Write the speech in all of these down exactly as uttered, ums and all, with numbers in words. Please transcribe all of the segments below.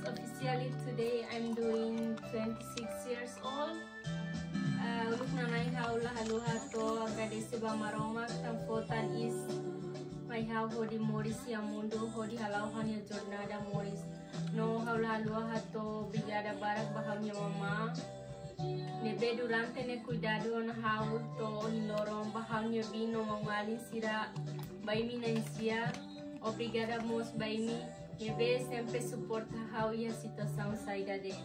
officially today I'm doing twenty-six years old. Look na nai haula haluha to agradece ba maroma tam fotan is my how hodi moris ya mundo hodi halau hanya jornada moris no haula haluha to brigada barak bahamnya mama nebe durante ne cuidado on how to nilorom bahamnya vino mamalin sira baimi na insia obrigada mos baimi nebe sempre suporta how ya situação saída de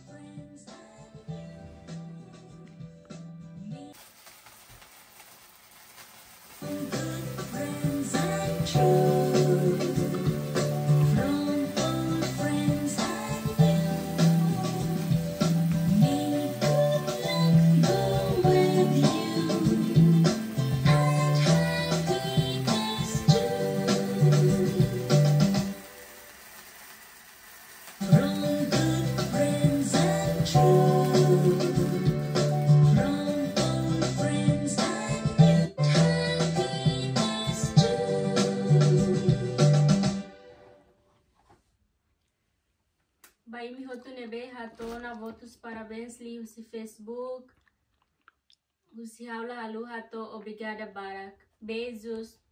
Baimi hotu nebe hatona votos parabéns li usi Facebook usi haula halu hato obrigada barak beijos.